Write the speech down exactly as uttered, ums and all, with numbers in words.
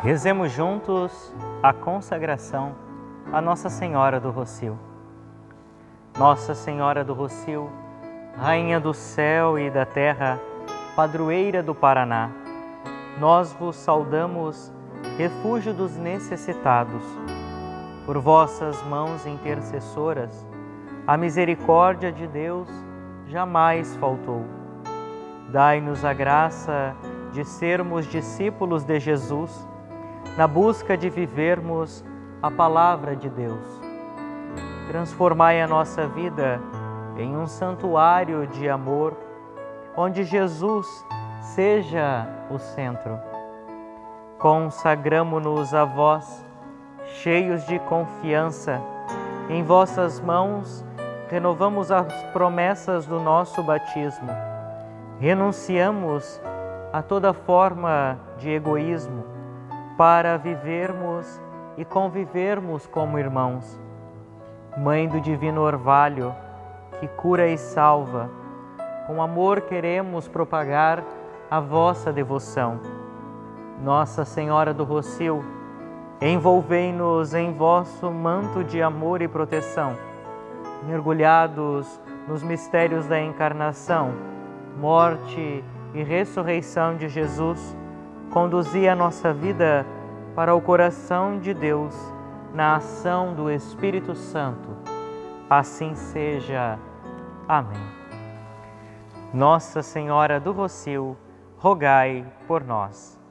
Rezemos juntos a consagração a Nossa Senhora do Rossio. Nossa Senhora do Rossio, Rainha do céu e da terra, Padroeira do Paraná, nós vos saudamos, refúgio dos necessitados. Por vossas mãos intercessoras, a misericórdia de Deus jamais faltou. Dai-nos a graça de sermos discípulos de Jesus, na busca de vivermos a palavra de Deus. Transformai a nossa vida em um santuário de amor, onde Jesus seja o centro. Consagramo-nos a vós, cheios de confiança. Em vossas mãos renovamos as promessas do nosso batismo. Renunciamos a toda forma de egoísmo para vivermos e convivermos como irmãos. Mãe do Divino Orvalho, que cura e salva, com amor queremos propagar a vossa devoção. Nossa Senhora do Rossio, envolvei-nos em vosso manto de amor e proteção. Mergulhados nos mistérios da encarnação, morte e ressurreição de Jesus, conduzi a nossa vida para o coração de Deus, na ação do Espírito Santo. Assim seja. Amém. Nossa Senhora do Rossio, rogai por nós.